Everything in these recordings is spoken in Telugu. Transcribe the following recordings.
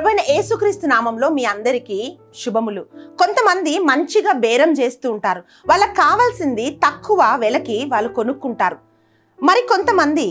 ప్రభువైన యేసుక్రీస్తు నామంలో మీ అందరికీ శుభములు. కొంతమంది మంచిగా బేరం చేస్తూ ఉంటారు. వాళ్ళకి కావాల్సింది తక్కువ వెలకి వాళ్ళు కొనుక్కుంటారు. మరి కొంతమంది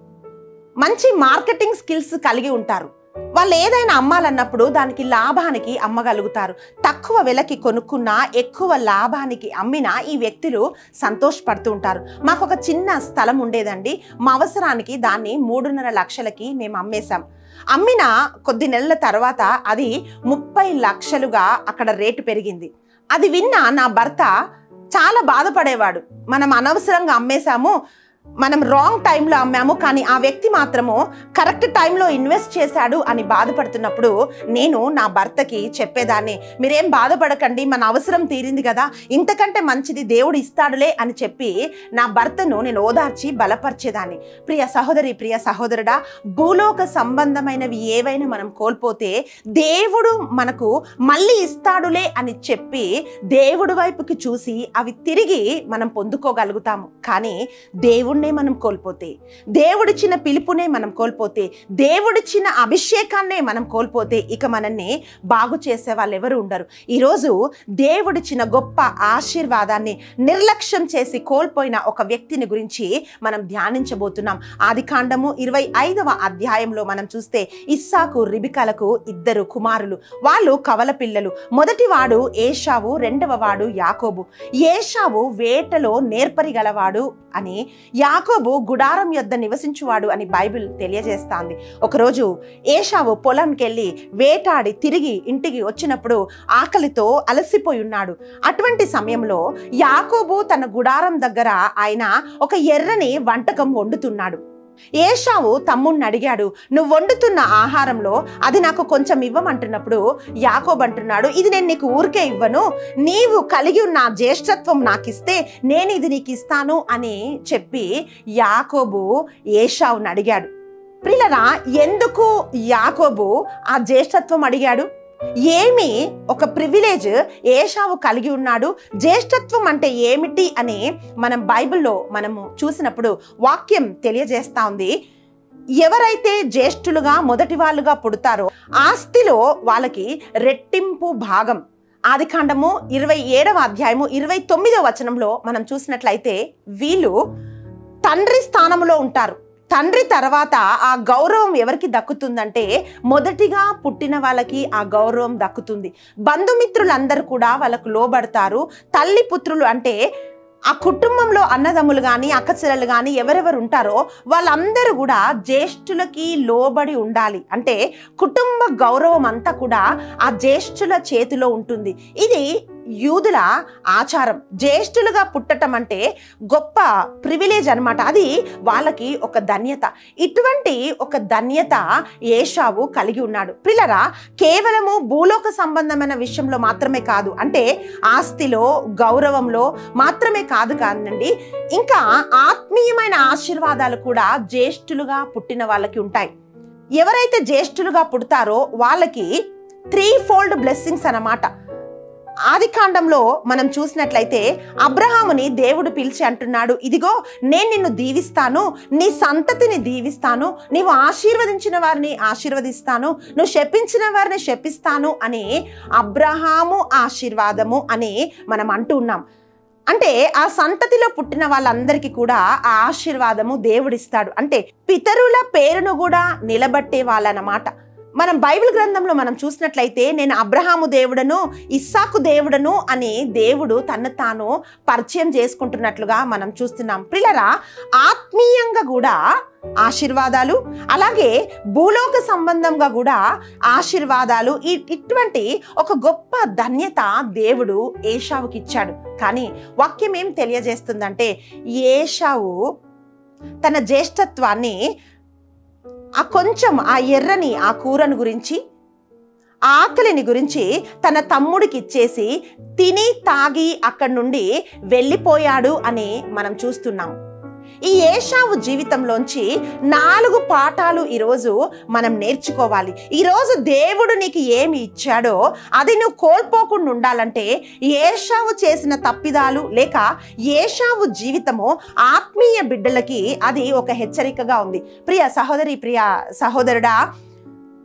మంచి మార్కెటింగ్ స్కిల్స్ కలిగి ఉంటారు. వాళ్ళు ఏదైనా అమ్మాలన్నప్పుడు దానికి లాభానికి అమ్మగలుగుతారు. తక్కువ వెలకి కొనుక్కున్నా ఎక్కువ లాభానికి అమ్మినా ఈ వ్యక్తులు సంతోషపడుతూ ఉంటారు. మాకు ఒక చిన్న స్థలం ఉండేదండి. మా అవసరానికి దాన్ని 3.5 లక్షలకి మేము అమ్మేశాం. అమ్మిన కొద్ది నెలల తర్వాత అది 30 లక్షలుగా అక్కడ రేటు పెరిగింది. అది విన్న నా భర్త చాలా బాధపడేవాడు. మనం అనవసరంగా అమ్మేశాము, మనం రాంగ్ టైంలో అమ్మాము, కానీ ఆ వ్యక్తి మాత్రము కరెక్ట్ టైంలో ఇన్వెస్ట్ చేశాడు అని బాధపడుతున్నప్పుడు నేను నా భర్తకి చెప్పేదాన్ని, మీరేం బాధపడకండి, మన అవసరం తీరింది కదా, ఇంతకంటే మంచిది దేవుడు ఇస్తాడులే అని చెప్పి నా భర్తను నేను ఓదార్చి బలపరిచేదాన్ని. ప్రియ సహోదరి, ప్రియ సహోదరుడా, భూలోక సంబంధమైనవి ఏవైనా మనం కోల్పోతే దేవుడు మనకు మళ్ళీ ఇస్తాడులే అని చెప్పి దేవుడి వైపుకి చూసి అవి తిరిగి మనం పొందుకోగలుగుతాము. కానీ దేవుడినే మనం కోల్పోతే, దేవుడిచ్చిన పిలుపునే మనం కోల్పోతే, దేవుడిచ్చిన అభిషేకాన్నే మనం కోల్పోతే ఇక మనల్ని బాగు చేసే వాళ్ళు ఎవరు ఉండరు. ఈరోజు దేవుడిచ్చిన గొప్ప ఆశీర్వాదాన్ని నిర్లక్ష్యం చేసి కోల్పోయిన ఒక వ్యక్తిని గురించి మనం ధ్యానించబోతున్నాం. ఆదికాండము 25వ అధ్యాయంలో మనం చూస్తే ఇస్సాకు, రిబికలకు 2 కుమారులు. వాళ్ళు కవల పిల్లలు. మొదటివాడు ఏశావు, రెండవ వాడు యాకోబు. ఏశావు వేటలో నేర్పరి గలవాడు అని, యాకోబు గుడారం యొద్ద నివసించువాడు అని బైబిల్ తెలియజేస్తాంది. ఒకరోజు ఏశావు పొలంకి వెళ్ళి వేటాడి తిరిగి ఇంటికి వచ్చినప్పుడు ఆకలితో అలసిపోయి ఉన్నాడు. అటువంటి సమయంలో యాకోబు తన గుడారం దగ్గర ఆయన ఒక ఎర్రని వంటకం వండుతున్నాడు. ఏశావు తమ్ముడిని అడిగాడు, నువ్వు వండుతున్న ఆహారంలో అది నాకు కొంచెం ఇవ్వమంటున్నప్పుడు యాకోబు అంటున్నాడు, ఇది నేను నీకు ఊరికే ఇవ్వను, నీవు కలిగి ఉన్న జ్యేష్ఠత్వం నాకు ఇస్తే నేను ఇది నీకు ఇస్తాను అని చెప్పి యాకోబు ఏశావుని అడిగాడు. ప్రియులారా, ఎందుకు యాకోబు ఆ జ్యేష్ఠత్వం అడిగాడు? ఏమి ఒక ప్రివిలేజ్ ఏశావు కలిగి ఉన్నాడు? జ్యేష్ఠత్వం అంటే ఏమిటి అని మనం బైబిల్లో మనము చూసినప్పుడు వాక్యం తెలియజేస్తా ఉంది. ఎవరైతే జ్యేష్ఠులుగా మొదటి వాళ్ళుగా పుడతారో ఆస్తిలో వాళ్ళకి రెట్టింపు భాగం. ఆదికాండము 27వ అధ్యాయము 29వ వచనంలో మనం చూసినట్లయితే వీళ్ళు తండ్రి స్థానంలో ఉంటారు. తండ్రి తర్వాత ఆ గౌరవం ఎవరికి దక్కుతుందంటే మొదటిగా పుట్టిన వాళ్ళకి ఆ గౌరవం దక్కుతుంది. బంధుమిత్రులందరూ కూడా వాళ్ళకు లోబడతారు. తల్లి పుత్రులు అంటే ఆ కుటుంబంలో అన్నదమ్ములు కానీ అక్కచెల్లెలు కానీ ఎవరెవరు ఉంటారో వాళ్ళందరూ కూడా జ్యేష్ఠులకి లోబడి ఉండాలి. అంటే కుటుంబ గౌరవం అంతా కూడా ఆ జ్యేష్ఠుల చేతిలో ఉంటుంది. ఇది యూదుల ఆచారం. జ్యేష్ఠులుగా పుట్టటం అంటే గొప్ప ప్రివిలేజ్ అనమాట. అది వాళ్ళకి ఒక ధన్యత. ఇటువంటి ఒక ధన్యత ఏశావు కలిగి ఉన్నాడు. ప్రియులారా, కేవలము భూలోక సంబంధమైన విషయంలో మాత్రమే కాదు, అంటే ఆస్తిలో గౌరవంలో మాత్రమే కాదు కానండి, ఇంకా ఆత్మీయమైన ఆశీర్వాదాలు కూడా జ్యేష్ఠులుగా పుట్టిన వాళ్ళకి ఉంటాయి. ఎవరైతే జ్యేష్ఠులుగా పుడతారో వాళ్ళకి 3-fold బ్లెస్సింగ్స్ అన్నమాట. ఆదికాండంలో మనం చూసినట్లయితే అబ్రహాముని దేవుడు పిలిచి అంటున్నాడు, ఇదిగో నేను నిన్ను దీవిస్తాను, నీ సంతతిని దీవిస్తాను, నీవు ఆశీర్వదించిన వారిని ఆశీర్వదిస్తాను, నువ్వు శపించిన వారిని శపిస్తాను అని అబ్రహాము ఆశీర్వాదము అని మనం అంటూ ఉన్నాం. అంటే ఆ సంతతిలో పుట్టిన వాళ్ళందరికీ కూడా ఆ ఆశీర్వాదము దేవుడిస్తాడు. అంటే పితరుల పేరును కూడా నిలబట్టే వాళ్ళనమాట. మనం బైబిల్ గ్రంథంలో మనం చూసినట్లయితే నేను అబ్రహాము దేవుడను, ఇస్సాకు దేవుడను అని దేవుడు తను తాను పరిచయం చేసుకుంటున్నట్లుగా మనం చూస్తున్నాం. ప్రియులారా, ఆత్మీయంగా కూడా ఆశీర్వాదాలు, అలాగే భూలోక సంబంధంగా కూడా ఆశీర్వాదాలు, ఇటువంటి ఒక గొప్ప ధన్యత దేవుడు ఏశావుకి ఇచ్చాడు. కానీ వాక్యం ఏం తెలియజేస్తుందంటే ఏశావు తన జ్యేష్ఠత్వాన్ని ఆ ఎర్రని ఆ కూరను గురించి, ఆకలిని గురించి తన తమ్ముడికి ఇచ్చేసి తిని తాగి అక్కడి నుండి వెళ్ళిపోయాడు అని మనం చూస్తున్నాం. ఈ ఏశావు జీవితంలోంచి 4 పాఠాలు ఈరోజు మనం నేర్చుకోవాలి. ఈరోజు దేవుడు నీకు ఏమి ఇచ్చాడో అది నువ్వు కోల్పోకుండా ఉండాలంటే ఏశావు చేసిన తప్పిదాలు లేక ఏశావు జీవితము ఆత్మీయ బిడ్డలకి అది ఒక హెచ్చరికగా ఉంది. ప్రియ సహోదరి, ప్రియ సహోదరుడా,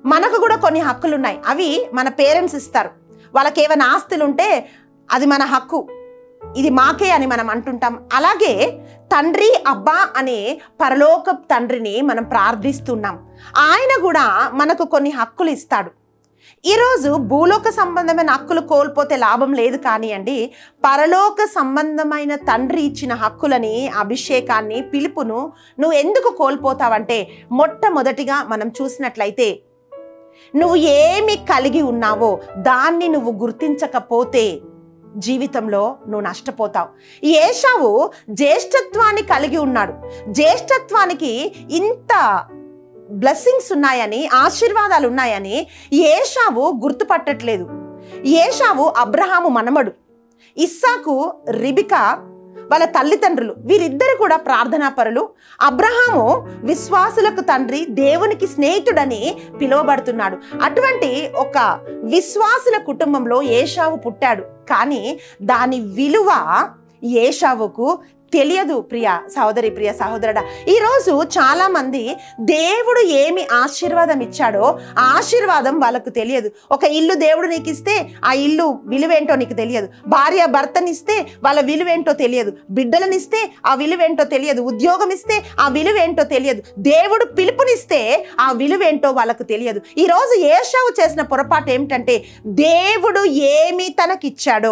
మనకు కూడా కొన్ని హక్కులు ఉన్నాయి, అవి మన పేరెంట్స్ ఇస్తారు. వాళ్ళకి ఏమైనా ఆస్తులు ఉంటే అది మన హక్కు, ఇది మాకే అని మనం అంటుంటాం. అలాగే తండ్రి అబ్బా అనే పరలోక తండ్రిని మనం ప్రార్థిస్తున్నాం. ఆయన కూడా మనకు కొన్ని హక్కులు ఇస్తాడు. ఈరోజు భూలోక సంబంధమైన హక్కులు కోల్పోతే లాభం లేదు, కానివ్వండి పరలోక సంబంధమైన తండ్రి ఇచ్చిన హక్కులని, అభిషేకాన్ని, పిలుపును నువ్వు ఎందుకు కోల్పోతావంటే, మొట్టమొదటిగా మనం చూసినట్లయితే నువ్వు ఏమి కలిగి ఉన్నావో దాన్ని నువ్వు గుర్తించకపోతే జీవితంలో నువ్వు నష్టపోతావు. ఏశావు జ్యేష్ఠత్వాన్ని కలిగి ఉన్నాడు. జ్యేష్ఠత్వానికి ఇంత బ్లెస్సింగ్స్ ఉన్నాయని, ఆశీర్వాదాలు ఉన్నాయని ఏశావు గుర్తుపట్టట్లేదు. ఏశావు అబ్రహాము మనమడు, ఇస్సాకు రిబికా వాళ్ళ తల్లిదండ్రులు, వీరిద్దరు కూడా ప్రార్థనా పరులు. అబ్రహాము విశ్వాసులకు తండ్రి, దేవునికి స్నేహితుడని పిలువబడుతున్నాడు. అటువంటి ఒక విశ్వాసుల కుటుంబంలో ఏశావు పుట్టాడు. కానీ దాని విలువ ఏశావుకు తెలియదు. ప్రియ సహోదరి, ప్రియ సహోదరుడా, ఈరోజు చాలా మంది దేవుడు ఏమి ఆశీర్వాదం ఇచ్చాడో ఆ ఆశీర్వాదం వాళ్ళకు తెలియదు. ఒక ఇల్లు దేవుడు నీకు ఇస్తే ఆ ఇల్లు విలువేంటో నీకు తెలియదు. భార్య భర్తనిస్తే వాళ్ళ విలువేంటో తెలియదు. బిడ్డలనిస్తే ఆ విలువేంటో తెలియదు. ఉద్యోగం ఇస్తే ఆ విలువేంటో తెలియదు. దేవుడు పిలుపునిస్తే ఆ విలువేంటో వాళ్ళకు తెలియదు. ఈరోజు ఏశావు చేసిన పొరపాటు ఏమిటంటే, దేవుడు ఏమి తనకిచ్చాడో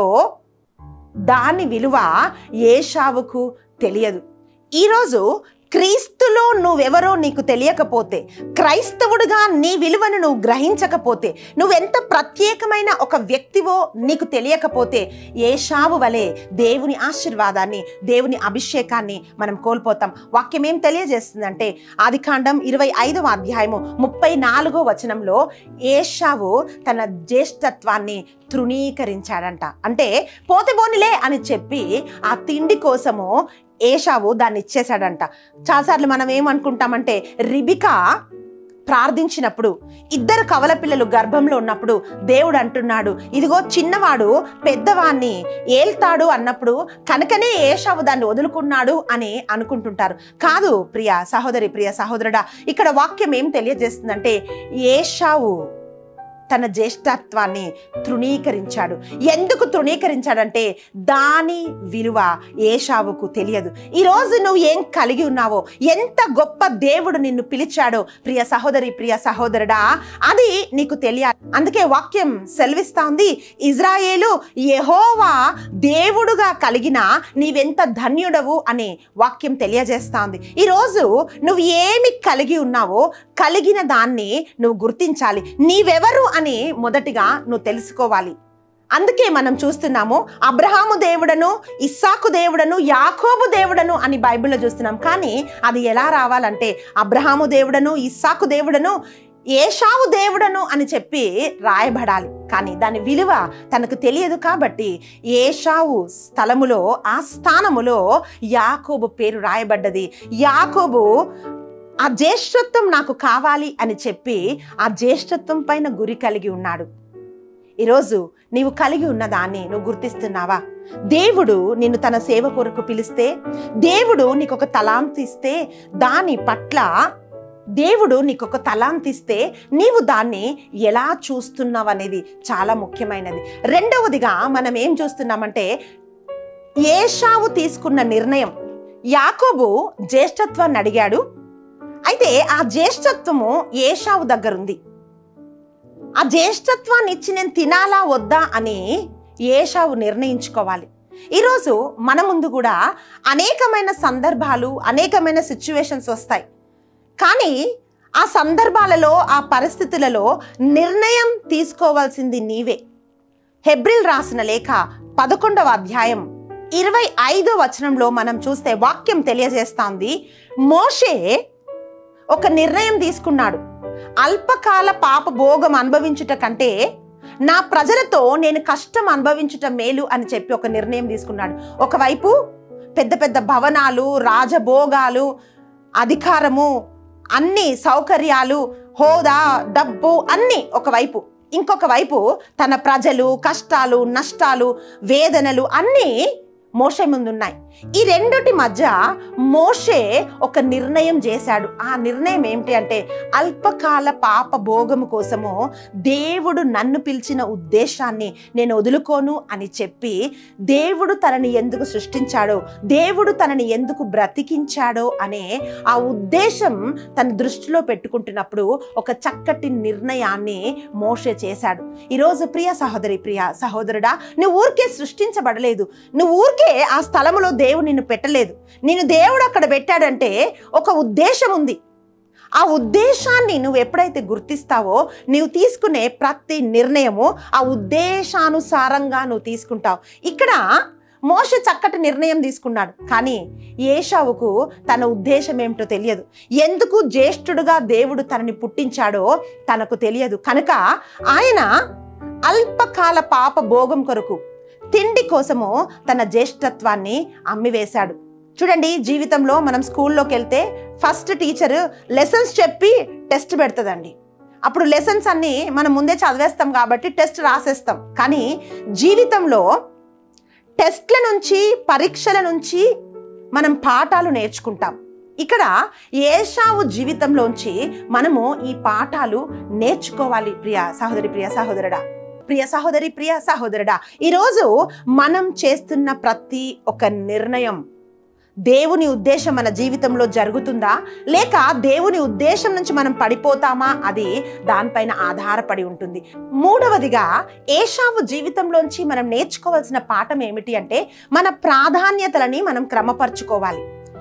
దాని విలువ ఏశావుకు తెలియదు. ఈరోజు క్రీస్తులో నువ్వెవరో నీకు తెలియకపోతే, క్రైస్తవుడిగా నీ విలువను నువ్వు గ్రహించకపోతే, నువ్వెంత ప్రత్యేకమైన ఒక వ్యక్తివో నీకు తెలియకపోతే, ఏశావు వలె దేవుని ఆశీర్వాదాన్ని, దేవుని అభిషేకాన్ని మనం కోల్పోతాం. వాక్యం ఏం తెలియజేస్తుందంటే, ఆదికాండం 25వ అధ్యాయము 34వ వచనంలో ఏశావు తన జ్యేష్ఠత్వాన్ని తృణీకరించాడంట. అంటే పోతేబోనిలే అని చెప్పి ఆ తిండి కోసము ఏశావు దాన్ని ఇచ్చేశాడంట. చాలాసార్లు మనం ఏమనుకుంటామంటే, రిబికా ప్రార్థించినప్పుడు, ఇద్దరు కవల పిల్లలు గర్భంలో ఉన్నప్పుడు దేవుడు అంటున్నాడు, ఇదిగో చిన్నవాడు పెద్దవాణ్ణి ఏల్తాడు అన్నప్పుడు కనుకనే ఏశావు దాన్ని వదులుకున్నాడు అని అనుకుంటుంటారు. కాదు ప్రియ సహోదరి, ప్రియ సహోదరుడా, ఇక్కడ వాక్యం ఏం తెలియజేస్తుందంటే, ఏశావు తన జ్యేష్ఠత్వాన్ని తృణీకరించాడు. ఎందుకు తృణీకరించాడంటే, దాని విలువ ఏశావుకు తెలియదు. ఈరోజు నువ్వు ఏం కలిగి ఉన్నావో, ఎంత గొప్ప దేవుడు నిన్ను పిలిచాడో ప్రియ సహోదరి, ప్రియ సహోదరుడా, అది నీకు తెలియాలి. అందుకే వాక్యం సెలవిస్తా ఉంది, ఇజ్రాయేలు యెహోవా దేవుడుగా కలిగిన నీవెంత ధన్యుడవు అని వాక్యం తెలియజేస్తా ఉంది. ఈరోజు నువ్వు ఏమి కలిగి ఉన్నావో కలిగిన దాన్ని నువ్వు గుర్తించాలి. నీవెవరు అని మొదటిగా నువ్వు తెలుసుకోవాలి. అందుకే మనం చూస్తున్నాము, అబ్రహాము దేవుడను, ఇస్సాకు దేవుడను, యాకోబు దేవుడను అని బైబిల్లో చూస్తున్నాం. కానీ అది ఎలా రావాలంటే, అబ్రహాము దేవుడను, ఇస్సాకు దేవుడను, ఏశావు దేవుడను అని చెప్పి రాయబడాలి. కానీ దాని విలువ తనకు తెలియదు. కాబట్టి ఏశావు స్థలములో, ఆ స్థానములో యాకోబు పేరు రాయబడ్డది. యాకోబు ఆ జ్యేష్ఠత్వం నాకు కావాలి అని చెప్పి ఆ జ్యేష్ఠత్వం పైన గురి కలిగి ఉన్నాడు. ఈరోజు నీవు కలిగి ఉన్న దాన్ని నువ్వు గుర్తిస్తున్నావా? దేవుడు నిన్ను తన సేవ కొరకు పిలిస్తే, దేవుడు నీకొక తలాంతు ఇస్తే, దాని పట్ల దేవుడు నీకొక తలాంతు ఇస్తే నీవు దాన్ని ఎలా చూస్తున్నావు అనేది చాలా ముఖ్యమైనది. రెండవదిగా మనం ఏం చూస్తున్నామంటే, ఏశావు తీసుకున్న నిర్ణయం. యాకోబు జ్యేష్ఠత్వాన్ని అడిగాడు. అయితే ఆ జ్యేష్ఠత్వము ఏశావు దగ్గర ఉంది. ఆ జ్యేష్ఠత్వాన్ని ఇచ్చి నేను తినాలా వద్దా అని ఏశావు నిర్ణయించుకోవాలి. ఈరోజు మన ముందు కూడా అనేకమైన సందర్భాలు, అనేకమైన సిచ్యువేషన్స్ వస్తాయి. కానీ ఆ సందర్భాలలో, ఆ పరిస్థితులలో నిర్ణయం తీసుకోవాల్సింది నీవే. హెబ్రీల్ రాసిన లేఖ 11వ అధ్యాయం 25వ వచనంలో మనం చూస్తే వాక్యం తెలియజేస్తోంది, మోషే ఒక నిర్ణయం తీసుకున్నాడు. అల్పకాల పాప భోగం అనుభవించుట కంటే నా ప్రజలతో నేను కష్టం అనుభవించుట మేలు అని చెప్పి ఒక నిర్ణయం తీసుకున్నాడు. ఒకవైపు పెద్ద పెద్ద భవనాలు, రాజభోగాలు, అధికారము, అన్ని సౌకర్యాలు, హోదా, డబ్బు అన్నీ ఒకవైపు. ఇంకొక వైపు తన ప్రజలు, కష్టాలు, నష్టాలు, వేదనలు అన్నీ మోషే ముందున్నాయి. ఈ రెండిటి మధ్య మోషే ఒక నిర్ణయం చేశాడు. ఆ నిర్ణయం ఏమిటి అంటే, అల్పకాల పాప భోగము కోసము దేవుడు నన్ను పిలిచిన ఉద్దేశాన్ని నేను వదులుకోను అని చెప్పి, దేవుడు తనని ఎందుకు సృష్టించాడో, దేవుడు తనని ఎందుకు బ్రతికించాడో అనే ఆ ఉద్దేశం తన దృష్టిలో పెట్టుకుంటున్నప్పుడు ఒక చక్కటి నిర్ణయాన్ని మోషే చేశాడు. ఈరోజు ప్రియ సహోదరి, ప్రియ సహోదరుడా, నువ్వు ఊరికే సృష్టించబడలేదు. నువ్వు ఊరికే ఆ స్థలములో దేవుడు నిన్ను పెట్టలేదు. నిన్ను దేవుడు అక్కడ పెట్టాడంటే ఒక ఉద్దేశం ఉంది. ఆ ఉద్దేశాన్ని నువ్వు ఎప్పుడైతే గుర్తిస్తావో, నీవు తీసుకునే ప్రతి నిర్ణయము ఆ ఉద్దేశానుసారంగా నువ్వు తీసుకుంటావు. ఇక్కడ మోషే చక్కటి నిర్ణయం తీసుకున్నాడు. కానీ ఏశావుకు తన ఉద్దేశం ఏమిటో తెలియదు. ఎందుకు జ్యేష్ఠుడుగా దేవుడు తనని పుట్టించాడో తనకు తెలియదు. కనుక ఆయన అల్పకాల పాప భోగం కొరకు, తిండి కోసము తన జ్యేష్ఠత్వాన్ని అమ్మివేశాడు. చూడండి, జీవితంలో మనం స్కూల్లోకి వెళ్తే ఫస్ట్ టీచర్ లెసన్స్ చెప్పి టెస్ట్ పెడుతుందండి. అప్పుడు లెసన్స్ అన్నీ మనం ముందే చదివేస్తాం కాబట్టి టెస్ట్ రాసేస్తాం. కానీ జీవితంలో టెస్ట్ల నుంచి, పరీక్షల నుంచి మనం పాఠాలు నేర్చుకుంటాం. ఇక్కడ ఏశావు జీవితంలోంచి మనము ఈ పాఠాలు నేర్చుకోవాలి. ప్రియ సహోదరి, ప్రియ సహోదరుడా, ప్రియ సహోదరి, ప్రియ సహోదరుడా, ఈరోజు మనం చేస్తున్న ప్రతి ఒక్క నిర్ణయం దేవుని ఉద్దేశం మన జీవితంలో జరుగుతుందా, లేక దేవుని ఉద్దేశం నుంచి మనం పడిపోతామా, అది దానిపైన ఆధారపడి ఉంటుంది. మూడవదిగా, ఏశావు జీవితంలోంచి మనం నేర్చుకోవాల్సిన పాఠం ఏమిటి అంటే, మన ప్రాధాన్యతలని మనం క్రమపరుచుకోవాలి.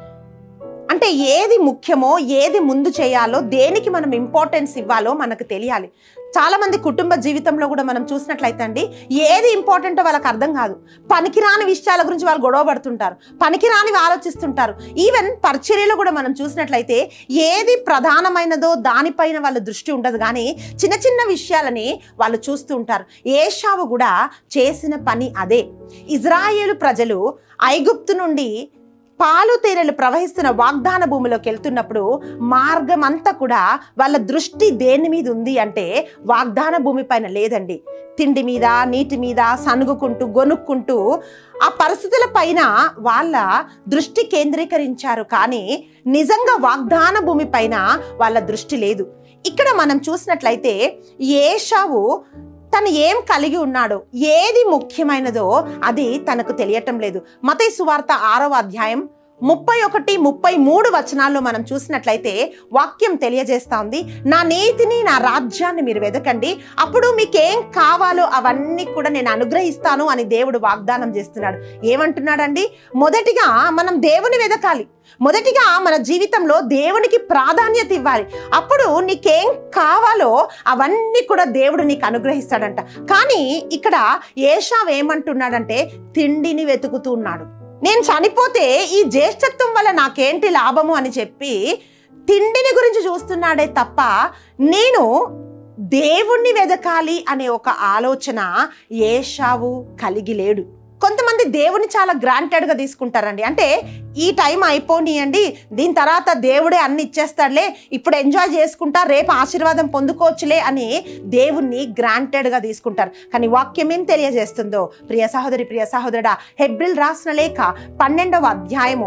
అంటే ఏది ముఖ్యమో, ఏది ముందు చేయాలో, దేనికి మనం ఇంపార్టెన్స్ ఇవ్వాలో మనకు తెలియాలి. చాలామంది కుటుంబ జీవితంలో కూడా మనం చూసినట్లయితే అండి, ఏది ఇంపార్టెంటో వాళ్ళకి అర్థం కాదు. పనికిరాని విషయాల గురించి వాళ్ళు గొడవ పడుతుంటారు, పనికిరానివి ఆలోచిస్తుంటారు. ఈవెన్ పరిచర్యలో కూడా మనం చూసినట్లయితే ఏది ప్రధానమైనదో దానిపైన వాళ్ళ దృష్టి ఉండదు, కానీ చిన్న చిన్న విషయాలని వాళ్ళు చూస్తూ ఉంటారు. ఏశావు కూడా చేసిన పని అదే. ఇజ్రాయేలు ప్రజలు ఐగుప్తు నుండి పాలు తేనెలు ప్రవహిస్తున్న వాగ్దాన భూమిలోకి వెళ్తున్నప్పుడు మార్గం అంతా కూడా వాళ్ళ దృష్టి దేని మీద ఉంది అంటే వాగ్దాన భూమి పైన లేదండి. తిండి మీద, నీటి మీద సనుగుకుంటూ, గొనుక్కుంటూ ఆ పరిస్థితుల పైన వాళ్ళ దృష్టి కేంద్రీకరించారు. కానీ నిజంగా వాగ్దాన భూమి పైన వాళ్ళ దృష్టి లేదు. ఇక్కడ మనం చూసినట్లయితే ఏశావు తను ఏం కలిగి ఉన్నాడో, ఏది ముఖ్యమైనదో అది తనకు తెలియటం లేదు. మత్తయి సువార్త 6వ అధ్యాయం 31, 33 వచనాల్లో మనం చూసినట్లయితే వాక్యం తెలియజేస్తా ఉంది, నా నీతిని, నా రాజ్యాన్ని మీరు వెదకండి, అప్పుడు మీకేం కావాలో అవన్నీ కూడా నేను అనుగ్రహిస్తాను అని దేవుడు వాగ్దానం చేస్తున్నాడు. ఏమంటున్నాడండి? మొదటిగా మనం దేవుని వెదకాలి. మొదటిగా మన జీవితంలో దేవునికి ప్రాధాన్యత ఇవ్వాలి. అప్పుడు నీకేం కావాలో అవన్నీ కూడా దేవుడు నీకు అనుగ్రహిస్తాడంట. కానీ ఇక్కడ ఏశావు ఏమంటున్నాడంటే, తిండిని వెతుకుతూ ఉన్నాడు. నేను చనిపోతే ఈ జ్యేష్ఠత్వం వల్ల నాకేంటి లాభము అని చెప్పి తిండిని గురించి చూస్తున్నాడే తప్ప, నేను దేవుణ్ణి వెదకాలి అనే ఒక ఆలోచన ఏశావు కలిగి లేడు. కొంతమంది దేవుని చాలా గ్రాంటెడ్గా తీసుకుంటారండి. అంటే ఈ టైం అయిపోనియండి, దీని తర్వాత దేవుడే అన్ని ఇచ్చేస్తాడులే, ఇప్పుడు ఎంజాయ్ చేసుకుంటా, రేపు ఆశీర్వాదం పొందుకోవచ్చులే అని దేవుణ్ణి గ్రాంటెడ్గా తీసుకుంటారు. కానీ వాక్యం ఏం తెలియజేస్తుందో ప్రియ సహోదరి, ప్రియ సహోదరుడా, హెబ్రీయులు రాసిన లేఖ 12వ అధ్యాయము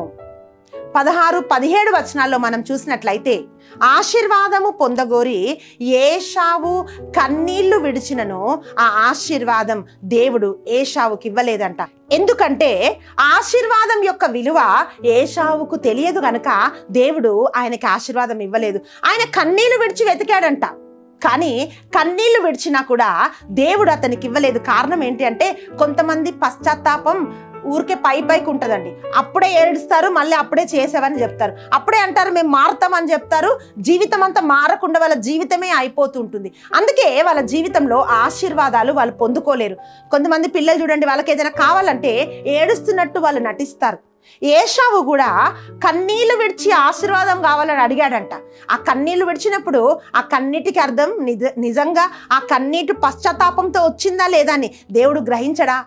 16, 17 వచనాల్లో మనం చూసినట్లయితే ఆశీర్వాదము పొందగోరి ఏశావు కన్నీళ్లు విడిచినను ఆ ఆశీర్వాదం దేవుడు ఏశావుకి ఇవ్వలేదంట. ఎందుకంటే ఆశీర్వాదం యొక్క విలువ ఏశావుకు తెలియదు కనుక దేవుడు ఆయనకి ఆశీర్వాదం ఇవ్వలేదు. ఆయన కన్నీళ్లు విడిచి వెతికాడంట, కానీ కన్నీళ్లు విడిచినా కూడా దేవుడు అతనికి ఇవ్వలేదు. కారణం ఏంటి అంటే, కొంతమంది పశ్చాత్తాపం ఊరికే పైకి ఉంటుందండి. అప్పుడే ఏడుస్తారు, మళ్ళీ అప్పుడే చేసేవని చెప్తారు, అప్పుడే అంటారు మేము మారుతామని చెప్తారు. జీవితం అంతా మారకుండా వాళ్ళ జీవితమే అయిపోతుంటుంది. అందుకే వాళ్ళ జీవితంలో ఆశీర్వాదాలు వాళ్ళు పొందుకోలేరు. కొంతమంది పిల్లలు చూడండి, వాళ్ళకి ఏదైనా కావాలంటే ఏడుస్తున్నట్టు వాళ్ళు నటిస్తారు. ఏశావు కూడా కన్నీళ్లు విడిచి ఆశీర్వాదం కావాలని అడిగాడంట. ఆ కన్నీళ్లు విడిచినప్పుడు ఆ కన్నీటికి అర్థం నిజంగా ఆ కన్నీటి పశ్చాత్తాపంతో వచ్చిందా లేదా అని దేవుడు గ్రహించడా?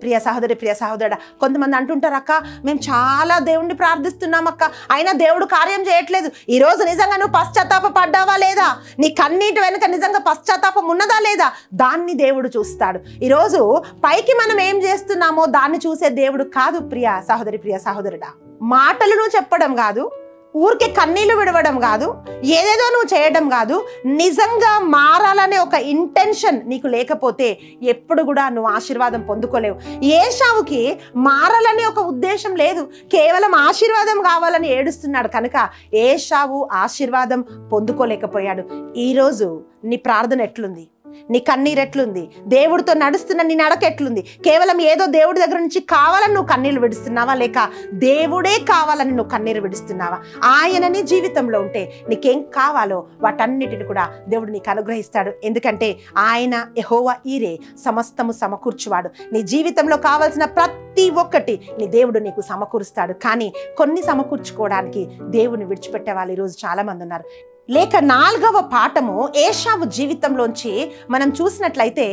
ప్రియ సహోదరి, ప్రియ సహోదరుడా, కొంతమంది అంటుంటారు, అక్క మేము చాలా దేవుణ్ణి ప్రార్థిస్తున్నాం అక్క, అయినా దేవుడు కార్యం చేయట్లేదు. ఈరోజు నిజంగా నువ్వు పశ్చాత్తాప పడ్డావా లేదా? నీ కన్నీటి వెనుక నిజంగా పశ్చాత్తాపం ఉన్నదా లేదా? దాన్ని దేవుడు చూస్తాడు. ఈరోజు పైకి మనం ఏం చేస్తున్నామో దాన్ని చూసే దేవుడు కాదు ప్రియ సహోదరి, ప్రియ సహోదరుడా. మాటలు నువ్వు చెప్పడం కాదు, ఊరికే కన్నీళ్లు విడవడం కాదు, ఏదేదో నువ్వు చేయడం కాదు, నిజంగా మారాలనే ఒక ఇంటెన్షన్ నీకు లేకపోతే ఎప్పుడు కూడా నువ్వు ఆశీర్వాదం పొందుకోలేవు. ఏశావుకి మారాలనే ఒక ఉద్దేశం లేదు, కేవలం ఆశీర్వాదం కావాలని ఏడుస్తున్నాడు కనుక ఏశావు ఆశీర్వాదం పొందుకోలేకపోయాడు. ఈరోజు నీ ప్రార్థన ఎట్లుంది? నీ కన్నీరు ఎట్లుంది? దేవుడితో నడుస్తున్న నీ నడక ఎట్లుంది? కేవలం ఏదో దేవుడి దగ్గర నుంచి కావాలని నువ్వు కన్నీరు విడుస్తున్నావా, లేక దేవుడే కావాలని నువ్వు కన్నీరు విడుస్తున్నావా? ఆయన నీ జీవితంలో ఉంటే నీకేం కావాలో వాటన్నిటిని కూడా దేవుడు నీకు అనుగ్రహిస్తాడు. ఎందుకంటే ఆయన యెహోవా ఈరే, సమస్తము సమకూర్చువాడు. నీ జీవితంలో కావాల్సిన ప్రతి ఒక్కటి నీ దేవుడు నీకు సమకూరుస్తాడు. కానీ కొన్ని సమకూర్చుకోవడానికి దేవుని విడిచిపెట్టే వాళ్ళు ఈరోజు చాలా మంది ఉన్నారు. లేక 4వ పాఠము ఏశావు జీవితంలోంచి మనం చూసినట్లయితే,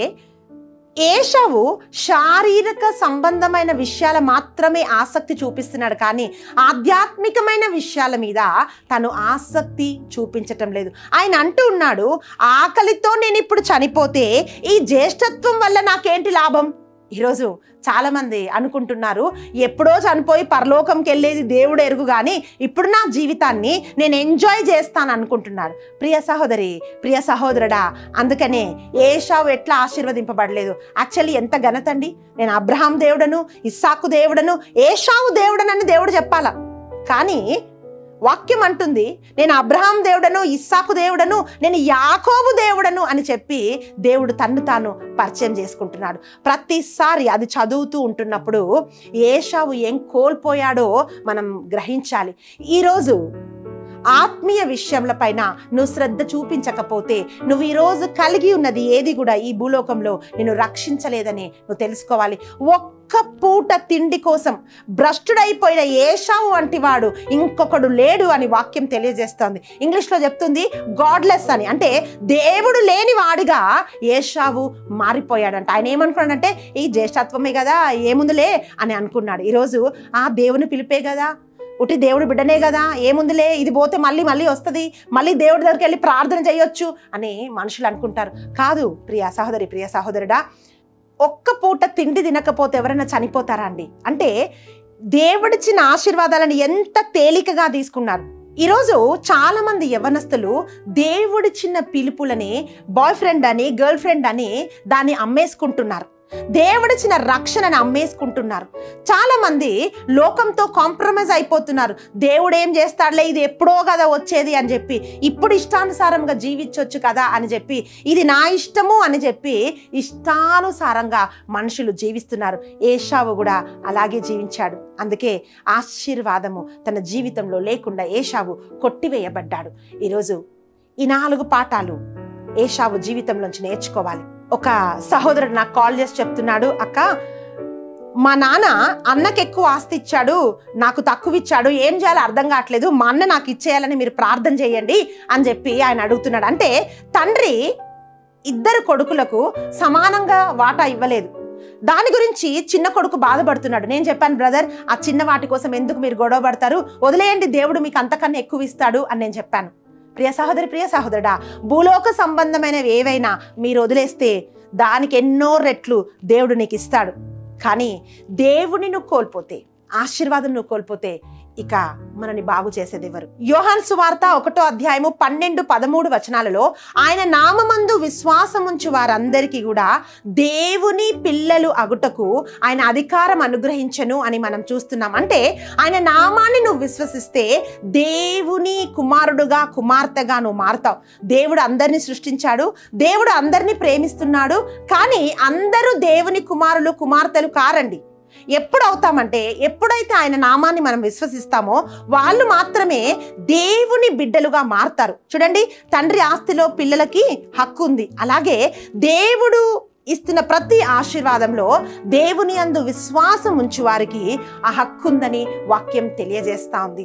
ఏశావు శారీరక సంబంధమైన విషయాల మాత్రమే ఆసక్తి చూపిస్తున్నాడు, కానీ ఆధ్యాత్మికమైన విషయాల మీద తను ఆసక్తి చూపించటం లేదు. ఆయన అంటూ ఉన్నాడు, ఆకలితో నేను ఇప్పుడు చనిపోతే ఈ జ్యేష్ఠత్వం వల్ల నాకేంటి లాభం? ఈరోజు చాలామంది అనుకుంటున్నారు, ఎప్పుడో చనిపోయి పరలోకంకి వెళ్ళేది దేవుడు ఎరుగు, కానీ ఇప్పుడు నా జీవితాన్ని నేను ఎంజాయ్ చేస్తాను అనుకుంటున్నాడు. ప్రియ సహోదరి, ప్రియ సహోదరుడా, అందుకనే ఏశావు ఎట్లా ఆశీర్వదింపబడలేదు? యాక్చువల్లీ ఎంత ఘనత అండి! నేను అబ్రహాం దేవుడను, ఇస్సాకు దేవుడను, ఏశావు దేవుడనని దేవుడు చెప్పాలా, కానీ వాక్యం అంటుంది నేను అబ్రహాం దేవుడను, ఇస్సాకు దేవుడను, నేను యాకోబు దేవుడను అని చెప్పి దేవుడు తన్ను తాను పరిచయం చేసుకుంటున్నాడు. ప్రతిసారి అది చదువుతూ ఉంటున్నప్పుడు ఏశావు ఏం కోల్పోయాడో మనం గ్రహించాలి. ఈరోజు ఆత్మీయ విషయముల పైన నువ్వు శ్రద్ధ చూపించకపోతే నువ్వు ఈరోజు కలిగి ఉన్నది ఏది కూడా ఈ భూలోకంలో నిన్ను రక్షించలేదని నువ్వు తెలుసుకోవాలి. ఒక్క పూట తిండి కోసం భ్రష్టుడైపోయిన ఏశావు వంటి వాడు ఇంకొకడు లేడు అని వాక్యం తెలియజేస్తోంది. ఇంగ్లీష్లో చెప్తుంది గాడ్లెస్ అని, అంటే దేవుడు లేని వాడిగా ఏశావు మారిపోయాడంట. ఆయన ఏమనుకున్నాడంటే ఈ జ్యేష్ఠత్వమే కదా, ఏముందులే అని అనుకున్నాడు. ఈరోజు ఆ దేవుని పిలిపే కదా, ఉట్టి దేవుడు బిడ్డనే కదా, ఏముందిలే, ఇది పోతే మళ్ళీ వస్తుంది, మళ్ళీ దేవుడి దగ్గరికి వెళ్ళి ప్రార్థన చేయొచ్చు అని మనుషులు అనుకుంటారు. కాదు ప్రియ సహోదరి, ప్రియ సహోదరుడా, ఒక్క పూట తిండి తినకపోతే ఎవరైనా చనిపోతారా అండి? అంటే దేవుడిచ్చిన ఆశీర్వాదాలను ఎంత తేలికగా తీసుకున్నారు. ఈరోజు చాలా మంది యవ్వనస్తులు దేవుడిచ్చిన పిలుపులని బాయ్ ఫ్రెండ్ అని, గర్ల్ ఫ్రెండ్ అని దాన్ని అమ్మేసుకుంటున్నారు. దేవుడిచ్చిన రక్షణను అమ్మేసుకుంటున్నారు. చాలా మంది లోకంతో కాంప్రమైజ్ అయిపోతున్నారు. దేవుడు ఏం చేస్తాడులే, ఇది ఎప్పుడో కదా వచ్చేది అని చెప్పి, ఇప్పుడు ఇష్టానుసారంగా జీవించవచ్చు కదా అని చెప్పి, ఇది నా ఇష్టము అని చెప్పి ఇష్టానుసారంగా మనుషులు జీవిస్తున్నారు. ఏశావు కూడా అలాగే జీవించాడు. అందుకే ఆశీర్వాదము తన జీవితంలో లేకుండా ఏశావు కొట్టివేయబడ్డాడు. ఈరోజు ఈ 4 పాఠాలు ఏశావు జీవితంలోంచి నేర్చుకోవాలి. ఒక సహోదరుడు నాకు కాల్ చేసి చెప్తున్నాడు, అక్క మా నాన్న అన్నకి ఎక్కువ ఆస్తి ఇచ్చాడు, నాకు తక్కువ ఇచ్చాడు, ఏం చేయాలో అర్థం కావట్లేదు, మా అన్న నాకు ఇచ్చేయాలని మీరు ప్రార్థన చేయండి అని చెప్పి ఆయన అడుగుతున్నాడు. అంటే తండ్రి 2 కొడుకులకు సమానంగా వాటా ఇవ్వలేదు. దాని గురించి చిన్న కొడుకు బాధపడుతున్నాడు. నేను చెప్పాను, బ్రదర్ ఆ చిన్న వాటి కోసం ఎందుకు మీరు గొడవ పడతారు, వదిలేయండి, దేవుడు మీకు అంతకన్నా ఎక్కువ ఇస్తాడు అని నేను చెప్పాను. ప్రియ సహోదరి, ప్రియ సహోదరుడా, భూలోక సంబంధమైనవి ఏవైనా మీరు వదిలేస్తే దానికి ఎన్నో రెట్లు దేవుడు నీకు ఇస్తాడు. కానీ దేవుని నువ్వు కోల్పోతే, ఆశీర్వాదం నువ్వు కోల్పోతే ఇక మనని బాగు చేసేది ఎవరు? యోహాను సువార్త 1వ అధ్యాయము 12-13 వచనాలలో ఆయన నామమందు విశ్వాసముంచు వారందరికీ కూడా దేవుని పిల్లలు అగుటకు ఆయన అధికారం అనుగ్రహించను అని మనం చూస్తున్నాం. అంటే ఆయన నామాన్ని నువ్వు విశ్వసిస్తే దేవుని కుమారుడుగా, కుమార్తెగా నువ్వు మారుతావు. దేవుడు అందరినీ సృష్టించాడు, దేవుడు అందరినీ ప్రేమిస్తున్నాడు, కానీ అందరూ దేవుని కుమారులు, కుమార్తెలు కారండి. ఎప్పుడు అవుతామంటే ఎప్పుడైతే ఆయన నామాన్ని మనం విశ్వసిస్తామో వాళ్ళు మాత్రమే దేవుని బిడ్డలుగా మారుతారు. చూడండి, తండ్రి ఆస్తిలో పిల్లలకి హక్కు ఉంది. అలాగే దేవుడు ఇస్తున్న ప్రతి ఆశీర్వాదంలో దేవుని యందు విశ్వాసం ఉంచు వారికి ఆ హక్కు ఉందని వాక్యం తెలియజేస్తా ఉంది.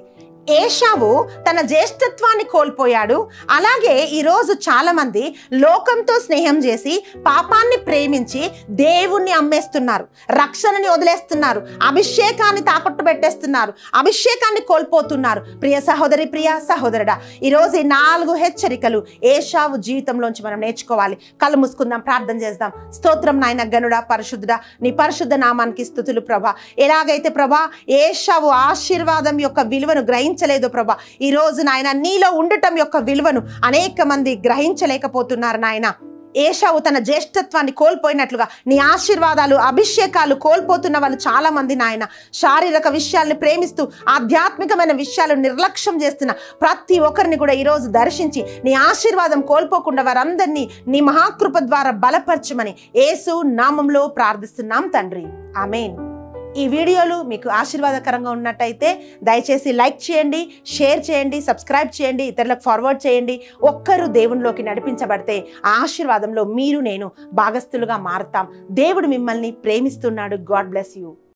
ఏశావు తన జ్యేష్ఠత్వాన్ని కోల్పోయాడు. అలాగే ఈరోజు చాలా మంది లోకంతో స్నేహం చేసి పాపాన్ని ప్రేమించి దేవుణ్ణి అమ్మేస్తున్నారు, రక్షణని వదిలేస్తున్నారు, అభిషేకాన్ని తాకట్టు పెట్టేస్తున్నారు, అభిషేకాన్ని కోల్పోతున్నారు. ప్రియ సహోదరి, ప్రియ సహోదరుడా, ఈరోజు ఈ 4 హెచ్చరికలు ఏశావు జీవితంలోంచి మనం నేర్చుకోవాలి. కళ్ళు మూసుకుందాం, ప్రార్థన చేద్దాం. స్తోత్రం నాయన, గనుడా, పరిశుద్ధుడా, నీ పరిశుద్ధ నామానికి స్తుతులు ప్రభా. ఎలాగైతే ప్రభా ఏశావు ఆశీర్వాదం యొక్క విలువను గ్రహించలేదు ప్రభా, ఈ రోజు నాయన నీలో ఉండటం యొక్క విలువను అనేక మంది గ్రహించలేకపోతున్నారు నాయన. ఏశావు తన జ్యేష్ఠత్వాన్ని కోల్పోయినట్లుగా నీ ఆశీర్వాదాలు, అభిషేకాలు కోల్పోతున్న వాళ్ళు చాలా మంది నాయన. శారీరక విషయాల్ని ప్రేమిస్తూ ఆధ్యాత్మికమైన విషయాలు నిర్లక్ష్యం చేస్తున్న ప్రతి ఒక్కరిని కూడా ఈరోజు దర్శించి నీ ఆశీర్వాదం కోల్పోకుండా వారందరినీ నీ మహాకృప ద్వారా బలపరచమని యేసు నామంలో ప్రార్థిస్తున్నాం తండ్రి, ఆమేన్. ఈ వీడియోలు మీకు ఆశీర్వాదకరంగా ఉన్నట్టయితే దయచేసి లైక్ చేయండి, షేర్ చేయండి, సబ్స్క్రైబ్ చేయండి, ఇతరులకు ఫార్వర్డ్ చేయండి. ఒక్కరు దేవునిలోకి నడిపించబడితే ఆ ఆశీర్వాదంలో మీరు నేను భాగస్థులుగా మారుతాం. దేవుడు మిమ్మల్ని ప్రేమిస్తున్నాడు. God bless you.